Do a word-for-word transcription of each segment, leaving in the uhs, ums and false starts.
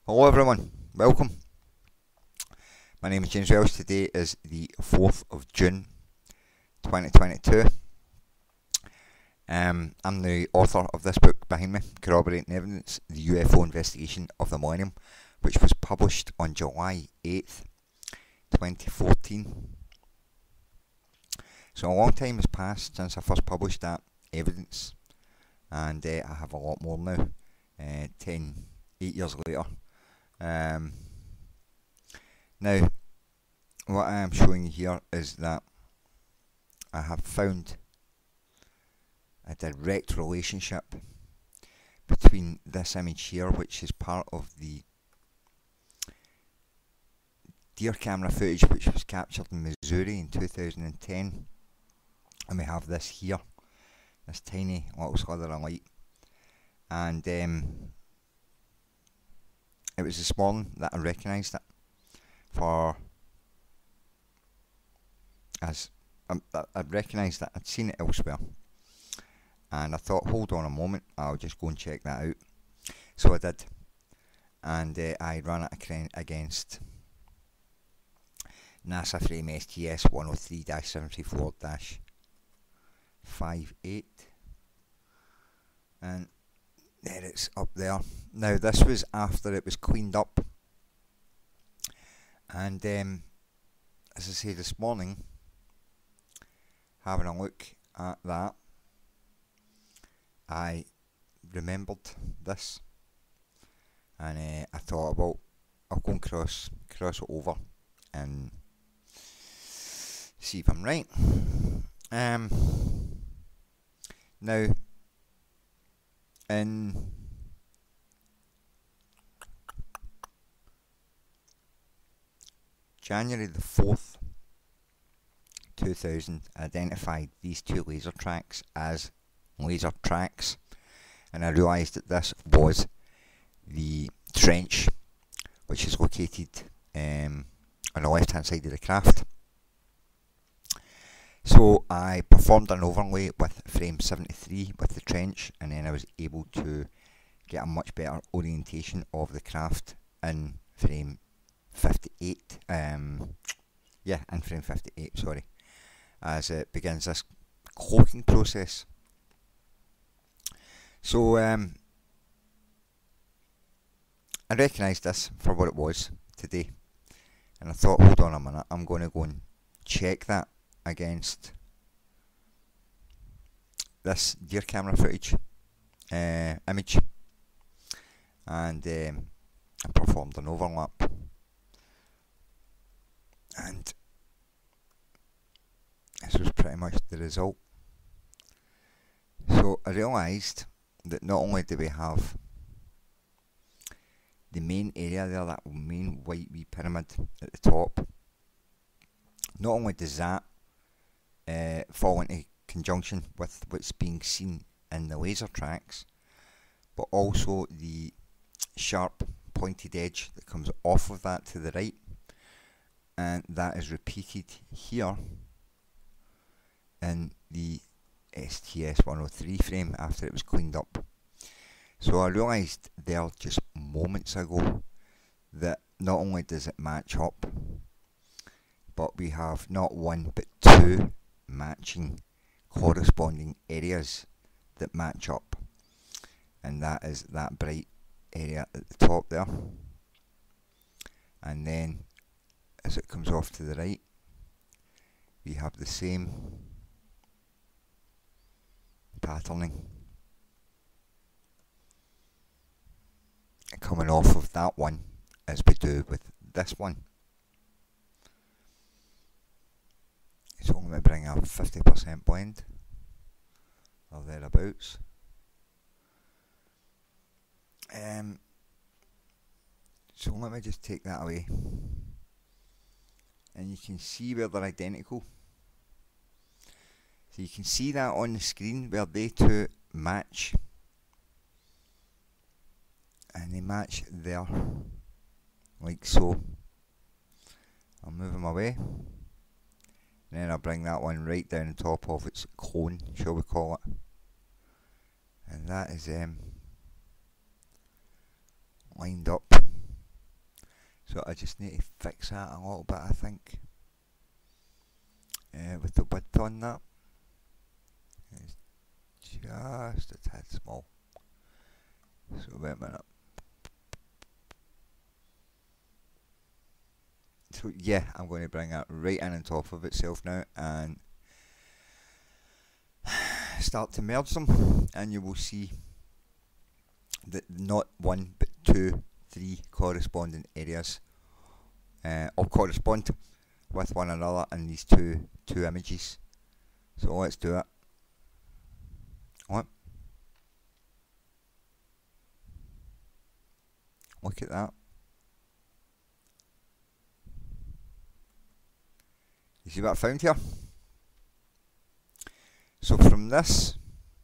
Hello everyone, welcome. My name is James Welsh. Today is the fourth of June twenty twenty-two. Um, I'm the author of this book behind me, Corroborating Evidence, the U F O Investigation of the Millennium, which was published on July eighth, twenty fourteen. So a long time has passed since I first published that evidence, and uh, I have a lot more now, uh, ten, eight years later. Um, now, what I am showing you here is that I have found a direct relationship between this image here, which is part of the deer camera footage which was captured in Missouri in two thousand ten, and we have this here, this tiny little slither of light, and um, it was this morning that I recognised it for as um, I recognised that I'd seen it elsewhere, and I thought, hold on a moment, I'll just go and check that out. So I did, and uh, I ran it against NASA frame S T S one oh three dash seven three four dash fifty-eight, and there it's up there. Now this was after it was cleaned up, and um, as I say, this morning, having a look at that, I remembered this, and uh, I thought, well, I'll go and cross, cross it over and see if I'm right. Um, now, in January the fourth, two thousand, I identified these two laser tracks as laser tracks, and I realised that this was the trench which is located um, on the left hand side of the craft. So I performed an overlay with frame seventy-three with the trench, and then I was able to get a much better orientation of the craft in frame fifty-eight. Um, yeah, in frame fifty-eight, sorry, as it begins this cloaking process. So um, I recognised this for what it was today, and I thought, hold on a minute, I'm going to go and check that against this deer camera footage uh, image, and um, I performed an overlap, and this was pretty much the result. So I realised that not only do we have the main area there, that main white wee pyramid at the top, not only does that uh, fall into conjunction with what's being seen in the laser tracks, but also the sharp pointed edge that comes off of that to the right, and that is repeated here in the S T S one oh three frame after it was cleaned up. So I realised there just moments ago that not only does it match up, but we have not one but two matching corresponding areas that match up, and that is that bright area at the top there, and then as it comes off to the right, we have the same patterning coming off of that one as we do with this one. So I'm going to bring a fifty percent blend or thereabouts. Um, so let me just take that away, and you can see where they're identical. So you can see that on the screen where they two match, and they match there, like so. I'll move them away, and then I'll bring that one right down the top of its clone, shall we call it, and that is um, lined up So I just need to fix that a little bit, I think. Uh, with the width on that. It's just a tad small. So wait a minute. So yeah, I'm going to bring that right in on top of itself now and start to merge them, and you will see that not one but two, three corresponding areas uh, all correspond with one another in these two two images. So let's do it. What? Look at that. You see what I found here? So from this,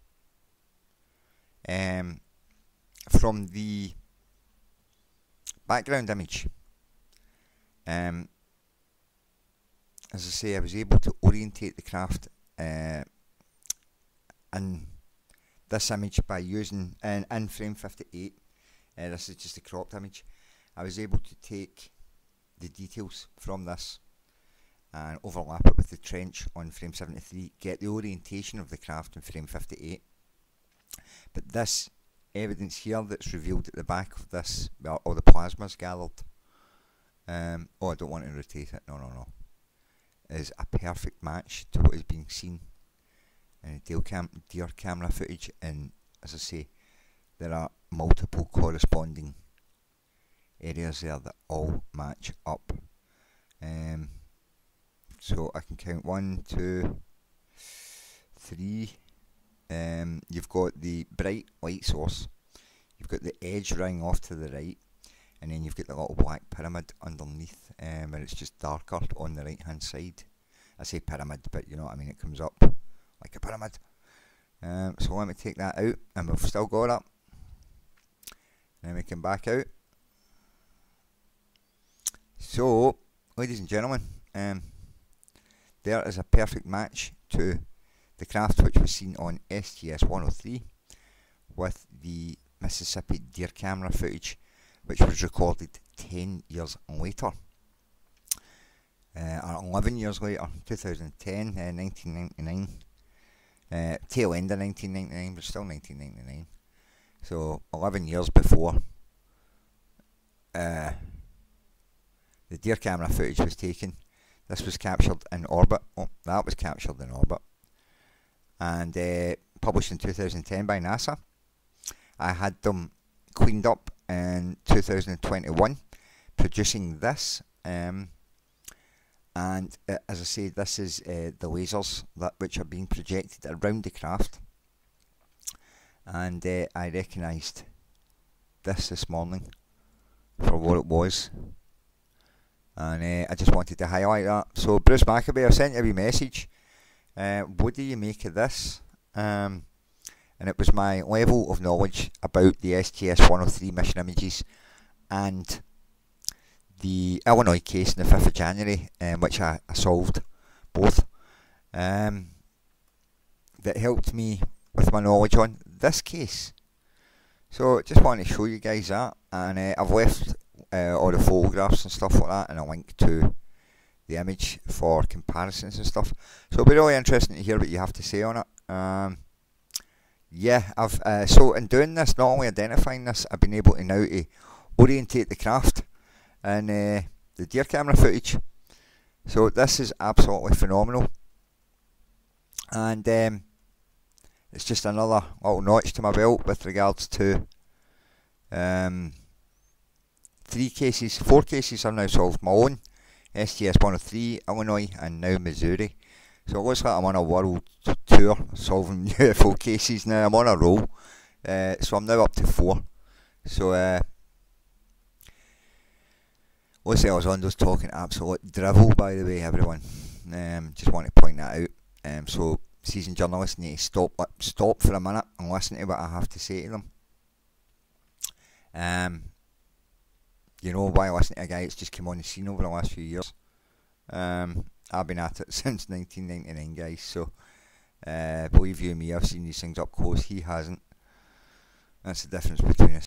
um, from the background image, um, as I say, I was able to orientate the craft uh, in this image by using, in, in frame fifty-eight, uh, this is just a cropped image. I was able to take the details from this and overlap it with the trench on frame seventy-three, get the orientation of the craft in frame fifty-eight. But this evidence here that's revealed at the back of this, well, all the plasmas gathered, um, oh I don't want to rotate it, no no no, is a perfect match to what is being seen in the deer, cam deer camera footage. And as I say, there are multiple corresponding areas there that all match up. Um, So I can count one, two, three. Um, you've got the bright light source. You've got the edge running off to the right, and then you've got the little black pyramid underneath, um, where it's just darker on the right hand side. I say pyramid, but you know what I mean. It comes up like a pyramid. Um, so let me take that out, and we've still got it. Then we can back out. So, ladies and gentlemen, um. there is a perfect match to the craft which was seen on S T S one oh three with the Mississippi deer camera footage which was recorded ten years later, uh, or eleven years later, two thousand ten, uh, nineteen ninety-nine, uh, tail end of nineteen ninety-nine, but still nineteen ninety-nine, so eleven years before uh, the deer camera footage was taken. This was captured in orbit. Oh, that was captured in orbit. And uh, published in two thousand ten by NASA. I had them cleaned up in two thousand twenty-one, producing this. Um, and uh, as I say, this is uh, the lasers that which are being projected around the craft. And uh, I recognised this this morning for what it was. And uh, I just wanted to highlight that. So Bruce Maccabee, I sent you a wee message. Uh, what do you make of this? Um, and it was my level of knowledge about the S T S one oh three mission images and the Illinois case on the fifth of January, um, which I, I solved both, um, that helped me with my knowledge on this case. So just wanted to show you guys that, and uh, I've left Uh, all the photographs and stuff like that, and a link to the image for comparisons and stuff. So it'll be really interesting to hear what you have to say on it. Um, yeah, I've uh, so in doing this, not only identifying this, I've been able to now to orientate the craft and uh, the deer camera footage. So this is absolutely phenomenal, and um, it's just another little notch to my belt with regards to um, three cases, four cases I've now solved. My own, S T S one oh three, Illinois, and now Missouri. So it looks like I'm on a world tour solving U F O cases now. I'm on a roll. Uh, so I'm now up to four. So, uh, Lucy Elizondo's talking absolute drivel, by the way, everyone. Um, just want to point that out. Um, so, seasoned journalists need to stop, stop for a minute and listen to what I have to say to them. Um, You know, why listen to a guy that's just come on the scene over the last few years? Um, I've been at it since nineteen ninety-nine, guys, so uh, believe you me, I've seen these things up close. He hasn't. That's the difference between us.